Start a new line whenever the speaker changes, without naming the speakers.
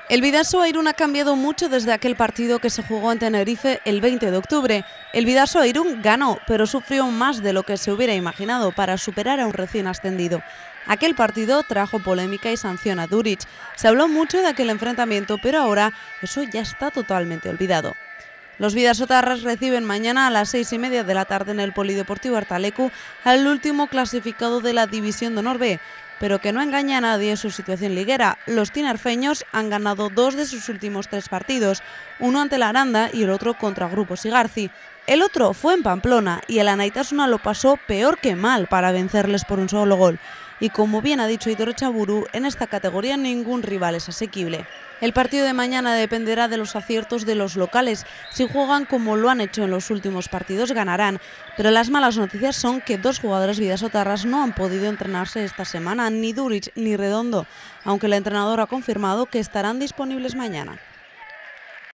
El Bidasoa Irún ha cambiado mucho desde aquel partido que se jugó en Tenerife el 20 de octubre. El Bidasoa Irún ganó, pero sufrió más de lo que se hubiera imaginado para superar a un recién ascendido. Aquel partido trajo polémica y sanción a Duric. Se habló mucho de aquel enfrentamiento, pero ahora eso ya está totalmente olvidado. Los bidasotarras reciben mañana a las 6:30 de la tarde en el Polideportivo Artalecu al último clasificado de la División de Honor B, pero que no engaña a nadie su situación liguera. Los tinerfeños han ganado 2 de sus últimos 3 partidos, uno ante la Aranda y el otro contra Grupo Sigarzi. El otro fue en Pamplona y el Anaitasuna lo pasó peor que mal para vencerles por un solo gol. Y como bien ha dicho Aitor Echaburu, en esta categoría ningún rival es asequible. El partido de mañana dependerá de los aciertos de los locales. Si juegan como lo han hecho en los últimos partidos, ganarán. Pero las malas noticias son que 2 jugadores bidasotarras no han podido entrenarse esta semana, ni Duric ni Redondo, aunque el entrenador ha confirmado que estarán disponibles mañana.